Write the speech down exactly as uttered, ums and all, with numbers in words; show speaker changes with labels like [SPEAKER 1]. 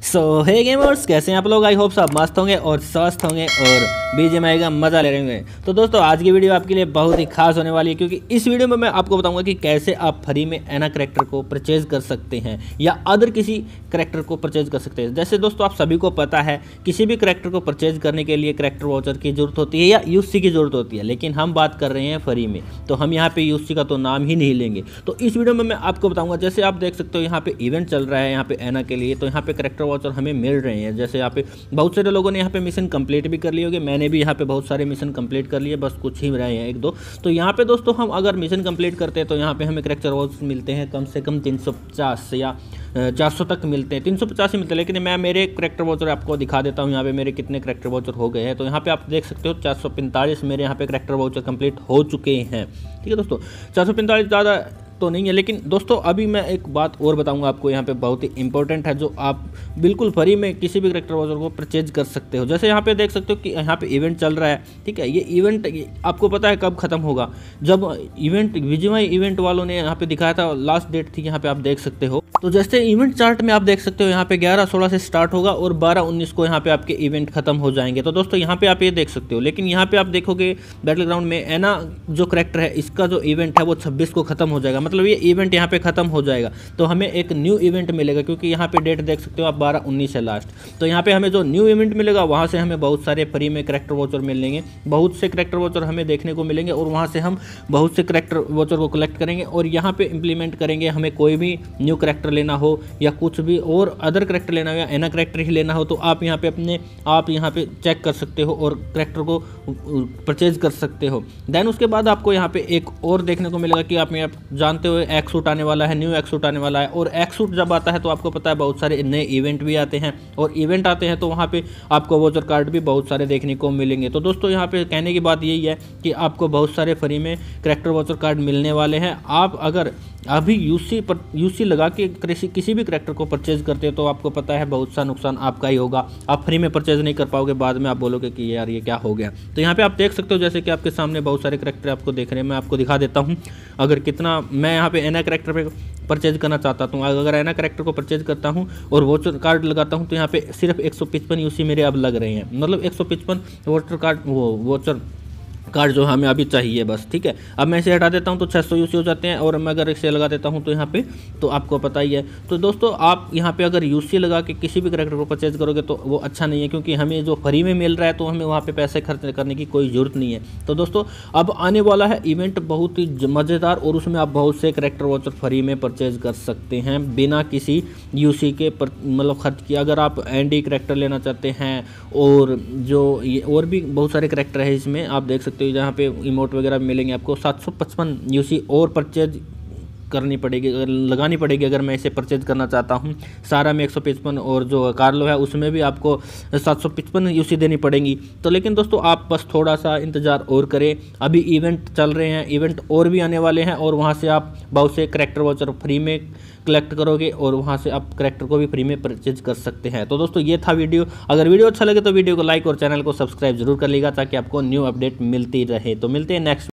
[SPEAKER 1] सो हे gamers, कैसे हैं आप लोग। आई होप सब मस्त होंगे और स्वस्थ होंगे और बीजीएमआई का मज़ा ले रहे होंगे। तो दोस्तों आज की वीडियो आपके लिए बहुत ही खास होने वाली है, क्योंकि इस वीडियो में मैं आपको बताऊंगा कि कैसे आप फ्री में एना करैक्टर को परचेज कर सकते हैं या अदर किसी करैक्टर को परचेज कर सकते हैं। जैसे दोस्तों आप सभी को पता है, किसी भी करैक्टर को परचेज करने के लिए करैक्टर वाउचर की जरूरत होती है या यूसी की जरूरत होती है, लेकिन हम बात कर रहे हैं फ्री में, तो हम यहाँ पे यूसी का तो नाम ही नहीं लेंगे। तो इस वीडियो में मैं आपको बताऊंगा, जैसे आप देख सकते हो यहाँ पे इवेंट चल रहा है यहाँ पे एना के लिए, तो यहाँ पे करैक्टर वाउचर हमें मिल रहे हैं। जैसे यहाँ पे बहुत सारे लोगों ने यहाँ पे मिशन कंप्लीट भी कर लिए होंगे, मैंने भी यहाँ पे बहुत सारे मिशन कंप्लीट कर लिए, बस कुछ ही रहे हैं एक दो। तो यहाँ पे दोस्तों हम अगर मिशन कंप्लीट करते हैं तो यहाँ पे हमें करैक्टर वाउचर मिलते हैं कम से कम तीन सौ पचास या चार सौ तक मिलते हैं, तीन सौ पचास ही मिलते हैं। लेकिन मैं मेरे करैक्टर वाउचर आपको दिखा देता हूँ यहाँ पे मेरे कितने करैक्टर वाउचर हो गए हैं। तो यहाँ पे आप देख सकते हो चार सौ पैंतालीस मेरे यहाँ पे करैक्टर वाउचर कंप्लीट हो चुके हैं। ठीक है दोस्तों, चार सौ पैंतालीस ज़्यादा तो नहीं है, लेकिन दोस्तों अभी मैं एक बात और बताऊंगा आपको यहाँ पे, बहुत ही इंपॉर्टेंट है, जो आप बिल्कुल फ्री में किसी भी करैक्टर वाउचर को परचेज कर सकते हो। जैसे यहाँ पे देख सकते हो कि यहाँ पे इवेंट चल रहा है। ठीक है, ये इवेंट आपको पता है कब खत्म होगा, जब इवेंट बीजीएमआई इवेंट वालों ने यहाँ पे दिखाया था, लास्ट डेट थी यहाँ पे आप देख सकते हो। तो जैसे इवेंट चार्ट में आप देख सकते हो यहाँ पे ग्यारह सोलह से स्टार्ट होगा और बारह उन्नीस को यहाँ पे आपके इवेंट खत्म हो जाएंगे। तो दोस्तों यहाँ पे आप ये देख सकते हो, लेकिन यहाँ पे आप देखोगे बैटल ग्राउंड में एना जो करैक्टर है इसका जो इवेंट है वो छब्बीस को खत्म हो जाएगा, मतलब ये इवेंट यहाँ पे खत्म हो जाएगा। तो हमें एक न्यू इवेंट मिलेगा, क्योंकि यहाँ पे डेट देख सकते हो आप बारह उन्नीस है लास्ट। तो यहाँ पे हमें जो न्यू इवेंट मिलेगा वहाँ से हमें बहुत सारे फ्री में करैक्टर वाउचर मिलेंगे, बहुत से करैक्टर वाउचर हमें देखने को मिलेंगे और वहाँ से हम बहुत से करैक्टर वाउचर को कलेक्ट करेंगे और यहाँ पे इंप्लीमेंट करेंगे। हमें कोई भी न्यू करैक्टर लेना हो या कुछ भी और अदर करैक्टर लेना हो या एना करैक्टर ही लेना हो, तो आप यहाँ पे अपने आप यहाँ पे चेक कर सकते हो और करैक्टर को परचेज कर सकते हो। देन उसके बाद आपको यहाँ पे एक और देखने को मिलेगा कि आप यहाँ जानते हो एक सूट आने वाला है, न्यू एक सूट आने वाला है। और एक सूट जब आता है तो आपको पता है बहुत सारे नए इवेंट भी आते हैं, और इवेंट आते हैं तो वहाँ पे आपको वाउचर कार्ड भी बहुत सारे देखने को मिलेंगे। तो दोस्तों यहाँ पे कहने की बात यही है कि आपको बहुत सारे फ्री में करैक्टर वाउचर कार्ड मिलने वाले हैं। आप अगर अभी यूसी पर यूसी लगा के किसी किसी भी करैक्टर को परचेज करते हो तो आपको पता है बहुत सा नुकसान आपका ही होगा, आप फ्री में परचेज नहीं कर पाओगे, बाद में आप बोलोगे कि यार ये क्या हो गया। तो यहाँ पे आप देख सकते हो जैसे कि आपके सामने बहुत सारे करैक्टर आपको देख रहे हैं, मैं आपको दिखा देता हूँ। अगर कितना मैं यहाँ पे एना करैक्टर पे परचेज करना चाहता हूँ, अगर एना करैक्टर को परचेज करता हूँ और वाउचर कार्ड लगाता हूँ तो यहाँ पे सिर्फ एक सौ पचपन यूसी मेरे अब लग रहे हैं, मतलब एक सौ पचपन वाउचर कार्ड वो वाउचर कार्ड जो हमें अभी चाहिए बस। ठीक है, अब मैं इसे हटा देता हूं तो छह सौ यूसी हो जाते हैं, और मैं अगर इसे लगा देता हूं तो यहाँ पे तो आपको पता ही है। तो दोस्तों आप यहाँ पे अगर यूसी लगा के किसी भी करैक्टर को परचेज करोगे तो वो अच्छा नहीं है, क्योंकि हमें जो फ्री में मिल रहा है तो हमें वहाँ पे पैसे खर्च करने की कोई ज़रूरत नहीं है। तो दोस्तों अब आने वाला है इवेंट बहुत ही मज़ेदार, और उसमें आप बहुत से करैक्टर वाउचर फ्री में परचेज कर सकते हैं बिना किसी यूसी के मतलब खर्च किए। अगर आप एनडी करैक्टर लेना चाहते हैं और जो ये और भी बहुत सारे करैक्टर है इसमें आप देख सकते हो, जहाँ पे इमोट वगैरह मिलेंगे आपको, सात सौ पचपन यूसी और परचेज करनी पड़ेगी, अगर लगानी पड़ेगी अगर मैं इसे परचेज करना चाहता हूँ। सारा में एक सौ पचपन और जो कार्लो है उसमें भी आपको सात सौ पचपन यूसी देनी पड़ेगी। तो लेकिन दोस्तों आप बस थोड़ा सा इंतज़ार और करें, अभी इवेंट चल रहे हैं, इवेंट और भी आने वाले हैं और वहाँ से आप बहुत से करैक्टर वाउचर फ्री में कलेक्ट करोगे और वहाँ से आप करैक्टर को भी फ्री में परचेज कर सकते हैं। तो दोस्तों ये था वीडियो, अगर वीडियो अच्छा लगे तो वीडियो को लाइक और चैनल को सब्सक्राइब जरूर कर लीजिएगा ताकि आपको न्यू अपडेट मिलती रहे। तो मिलते हैं नेक्स्ट